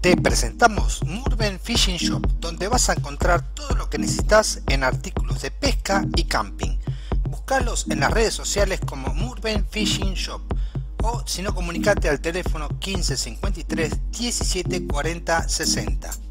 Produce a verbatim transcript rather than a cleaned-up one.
Te presentamos Murven Fishing Shop, donde vas a encontrar todo lo que necesitas en artículos de pesca y camping. Búscalos en las redes sociales como Murven Fishing Shop o si no, comunicate al teléfono quince cincuenta y tres diecisiete cuarenta sesenta.